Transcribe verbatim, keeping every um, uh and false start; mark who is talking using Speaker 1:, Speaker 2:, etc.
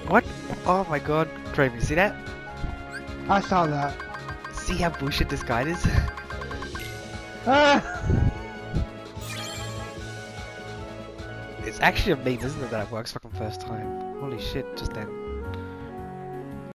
Speaker 1: What? Oh my god, Draven, you see that?
Speaker 2: I saw that.
Speaker 1: See how bullshit this guy is?
Speaker 2: Ah!
Speaker 1: It's actually amazing, isn't it, that it works fucking first time? Holy shit, just then.